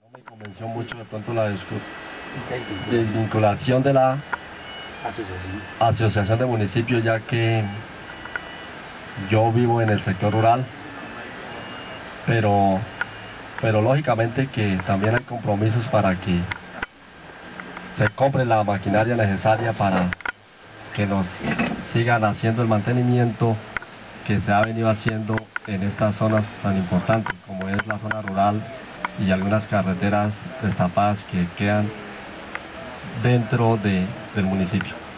Me convenció mucho de pronto la desvinculación de la asociación de municipios, ya que yo vivo en el sector rural, pero lógicamente que también hay compromisos para que se compre la maquinaria necesaria para que nos sigan haciendo el mantenimiento que se ha venido haciendo en estas zonas tan importantes como es la zona rural y algunas carreteras destapadas que quedan dentro del municipio.